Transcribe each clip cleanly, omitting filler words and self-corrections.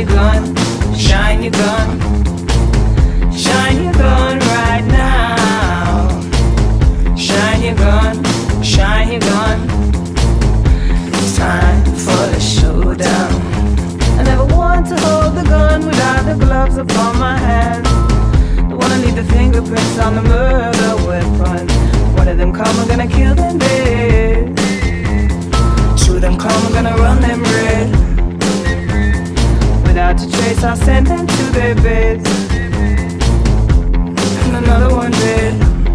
your gun, shine your gun, shine your gun right now. Shine your gun, shine your gun. It's time for the showdown. I never want to hold the gun without the gloves upon my hand. Don't wanna leave the fingerprints on the murder weapon. One of them come, I'm gonna kill them dead. Two of them come, I'm gonna run them red. Without a trace, I'll send them to their beds. And another one dead.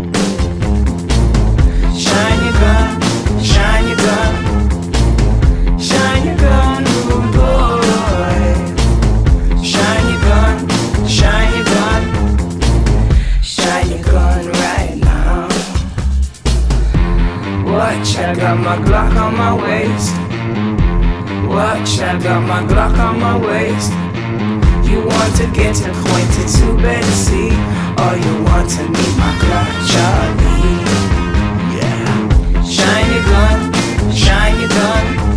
Shine your gun, shine your gun, shine your gun, rude boy. Shine your gun, shine your gun, shine your gun right now. Watch, I got my Glock on my waist. Watch, I got my Glock on my waist. You want to get acquainted to better see, or you want to meet my Glock Charlie? Yeah. Shine your gun, shine your gun.